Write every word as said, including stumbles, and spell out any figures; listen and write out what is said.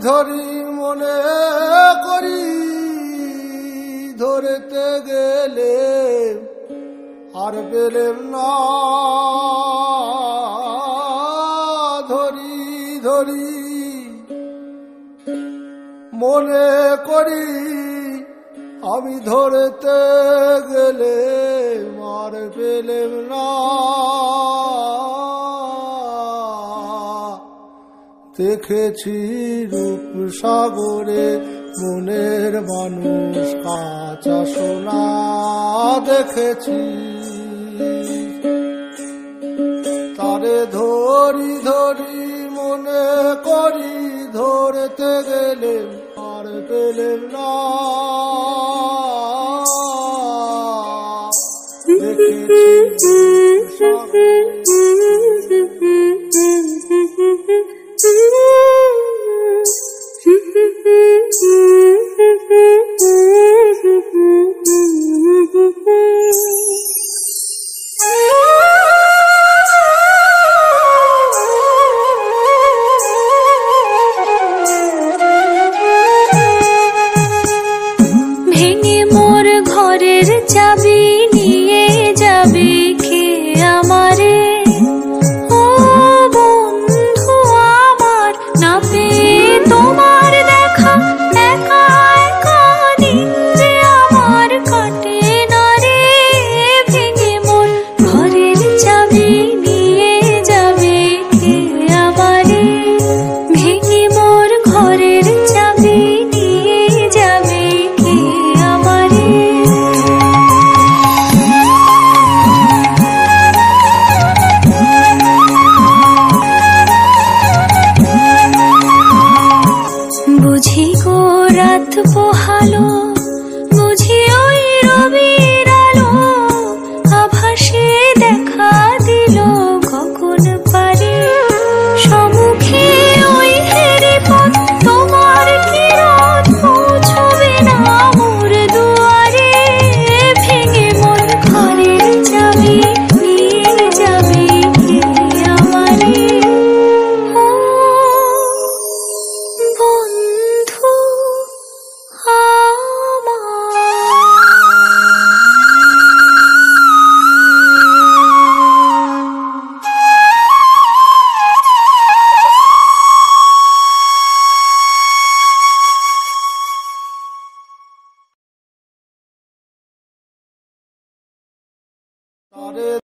ধরি মনে করি ধরতে গেলে আর পেলেম না ধরি ধরি মনে করি আমি ধরতে গেলে আর পেলেম না দেখেছি রূপ সাগরে মনের মানুষ কাঁচা সোনা দেখেছি তারে ধরি ধরি মনে করি ধরতে গেলে আর পেলেম না দেখেছি ভেঙে মোর ঘরের চাবি নিয়ে যাবে কে আমারে ও বন্ধু আমার না পেয়ে তোমার দেখা একা একা দিন যে আমার কাটে না রে ভেঙে মোর ঘরের চাবি নিয়ে যাবে কে আমারে ভেঙে মোর ঘরের চাবি নিয়ে যাবে কে আমারে বুঝি গো রাত পোহালো বুঝি ওই রবির আলো আভাসে দেখা দিল গগন পারে সম্মুখে ওই হেরি পথ তোমার কিরণ পৌঁছবে না মোর দুয়ারে ভেঙে মোর ঘরের চাবি নিয়ে যাবে কে আমারে ও বন্ধু তারে